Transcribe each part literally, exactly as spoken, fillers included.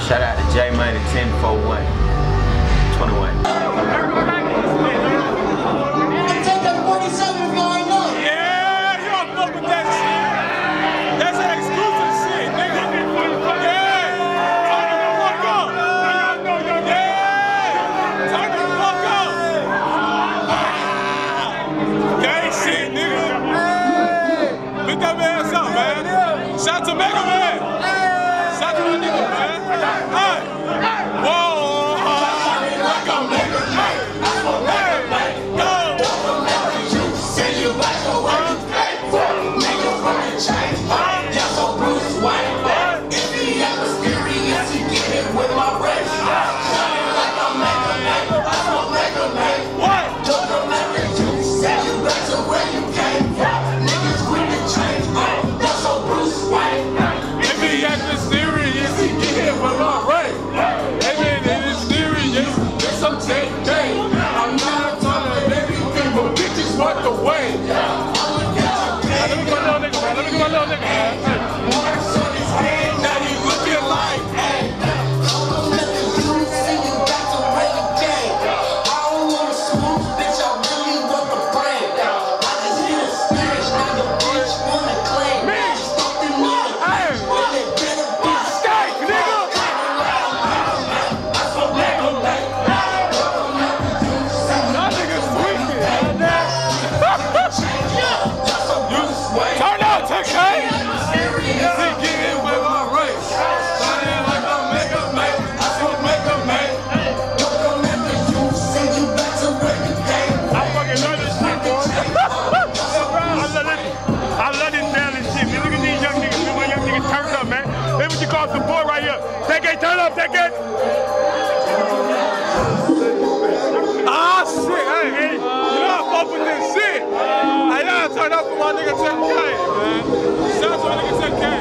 Shout out to J Money ten four one twenty-one. Shout to Megaman! Shout to my nigga, man! Hey! Whoa! Like a nigga, hey! Hey! Go! Send you back away. Nigga from the chain. Yes, so Bruce Wayne. If he ever serious, he get hit with my wrist. Shining like a Megaman. I'm a Megaman. What? Took the Megaman. Send you back to where you came from. Niggas with the chain. Yes, so Bruce Wayne. If he acting serious, he get hit with my right. Hey man, it is serious. It's some Tay K. I'm not trying to let you think, but bitches want the way. Let me go little nigga, man. Let me go little nigga, man. Marks on his head, now he looking like, hey. Send you back to where you came. I don't want a smooth bitch, I really want the brain. I just hit a smash, now the bitch wanna claim. Turn out, Tay K! He get in with my race. Shining like a Megaman. I still Megaman. Don't let the youth send you back to where you came. I fucking love this shit, boy. I love it. I love this damn shit, man. Look at these young niggas. Look at my young niggas turned up, man. That's what you call support right here. Tay K, turn up, Tay K! Ah, shit, hey, hey. You know I fuck with this shit. I gotta turn up for my nigga Tay K, man. Shout out to my nigga Tay K.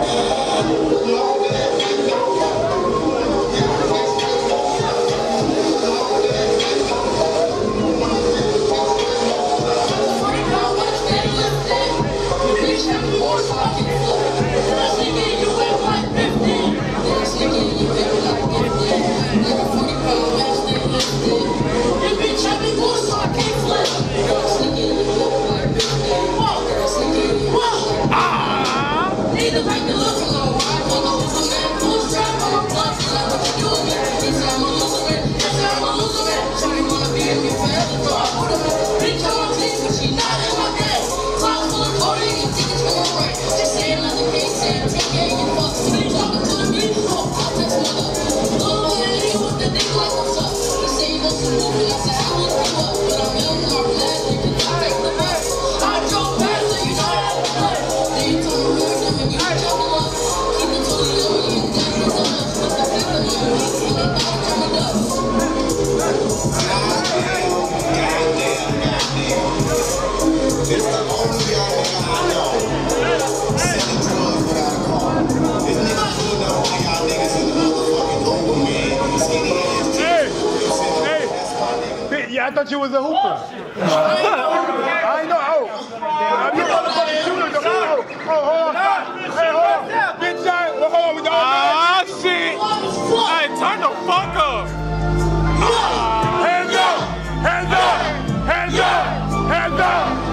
It's the only young nigga I know. Selling drugs without a car. This nigga pulling up on y'all niggas in the motherfucking Uber, man. Skinny ass Hey! Hey! Yeah, I thought you was a hooper. I ain't know. Oh. You motherfucking shooter. Oh, oh, hold on. Hey, hold on. Bitch, hold on with the old man. Ah, shit. Hey, turn the fuck up. Hands up! Hands up! Hands up! Hands up!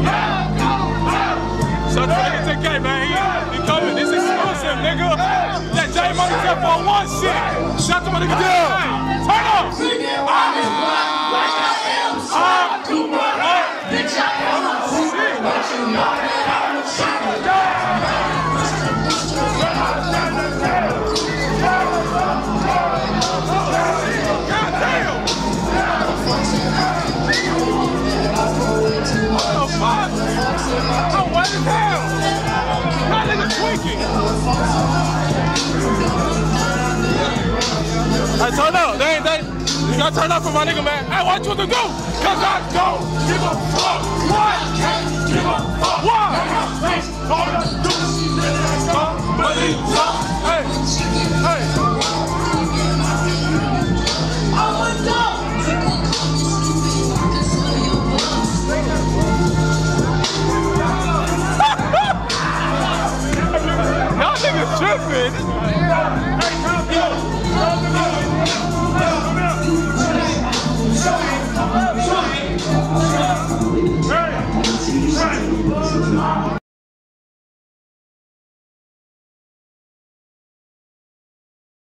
Shout out to nigga Tay K, man. He, he coming. This is exclusive, nigga. That J Money ten four one shit. Shout out to my nigga Tay K. Turn up! Like I am Sly Cooper. Bitch, I am a shit. But you know that I'm a shit. God damn! What the fuck? I'm white as hell! That nigga tweaking! I turn up, they ain't they. You gotta turn up for my nigga, man. Hey, what you to do? Cause I don't give a fuck. What? Can't give a fuck. What? All I do is somebody talk. Hey, hey.